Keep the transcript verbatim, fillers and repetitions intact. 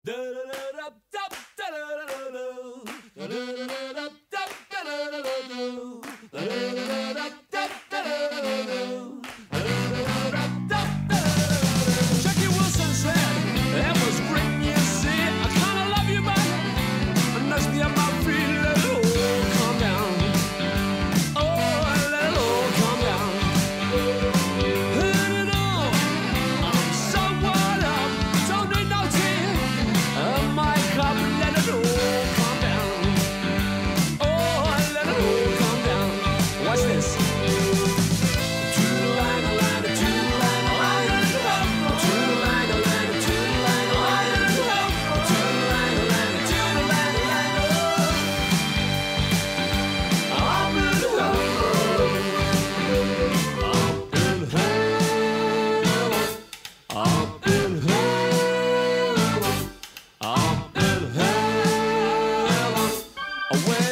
Jackie Wilson said, it was great, you see. I kinda love you, but it knocks me up my feet. Let it all calm down. Oh, let it all calm down. Let it all. I'm so wired up, don't need no tea. Uh, my cup, let it all calm down. Oh, let it all calm down. Watch this. Away.